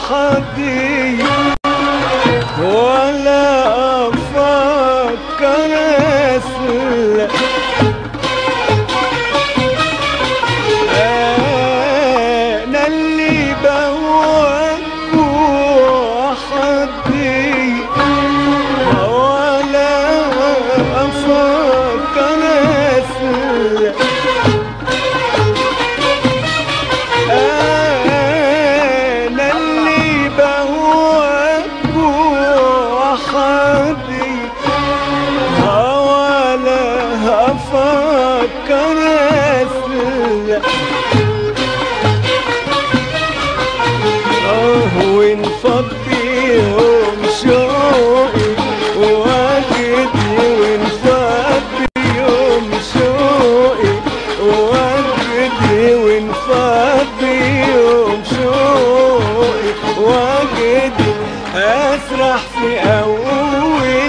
وحدي ولا افكر اسلك. انا اللي بهواك وحدي ولا افكر اسلك. انا اللي بهواك وحدي ولا افكر اسلك. وانفض يوم شوقي ووجدي، وانفض يوم شوقي ووجدي، وانفض يوم شوقي ووجدي، اسرح في اول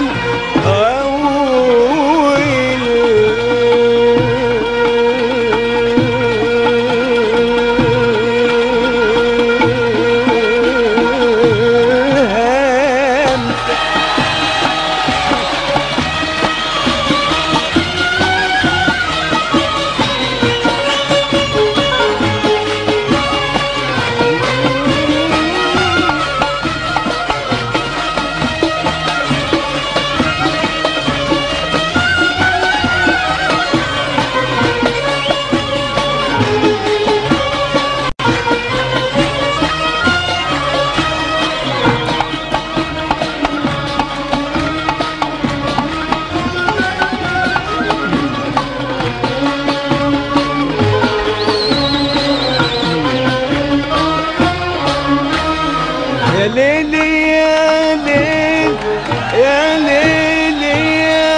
يا ليلي يا ليل يا ليلي يا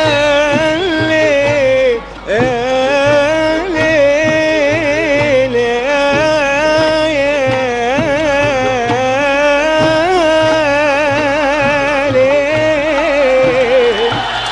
ليل يا ليل.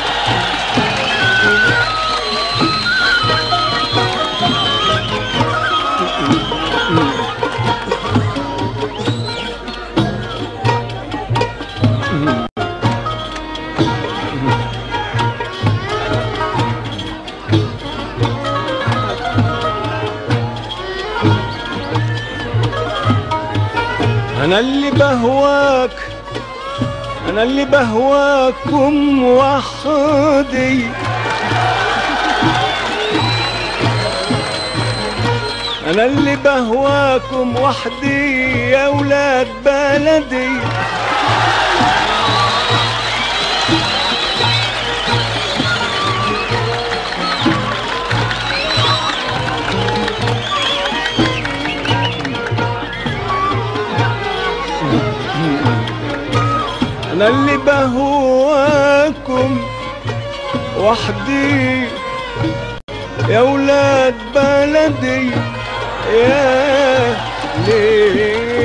أنا اللي بهواك، أنا اللي بهواكم وحدي، أنا اللي بهواكم وحدي يا ولاد بلدي. أنا اللي بهواكم وحدي يا ولاد بلدي يا ليل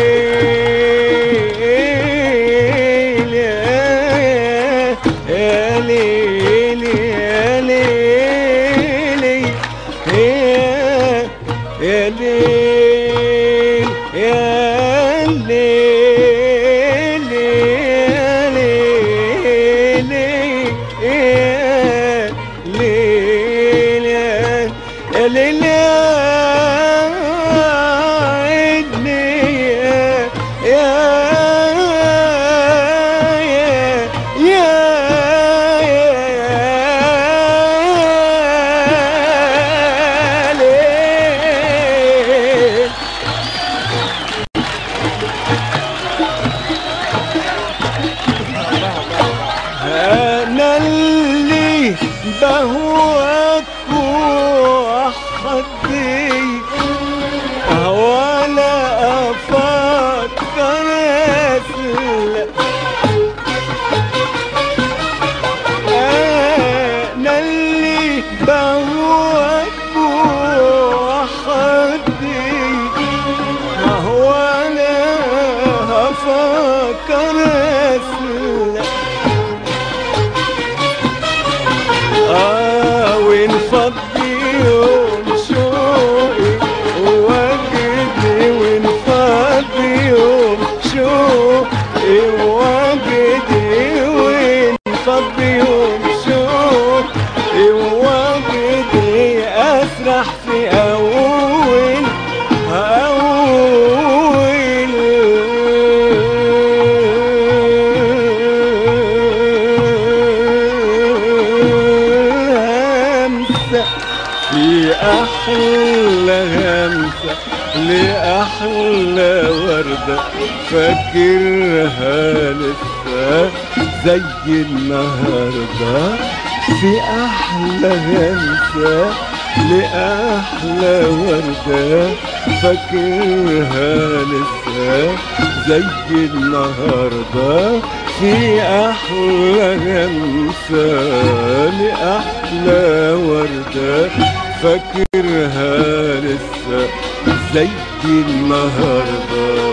يا ليل يا ليل يا ليل يا ليل يا ليل أنا اللي بهواك وحدي ولا أفكر أسلك. أنا اللي بهواك وحدي ولا أفكر أسلك. وانفض يوم شوقي ووجدي، وانفض يوم شوقي أحلى وردة فاكرها لسه زي النهاردة، في أحلى همسة لأحلى وردة فاكرها لسه زي النهاردة، في أحلى همسة لأحلى وردة فاكرها لسه زي النهاردة.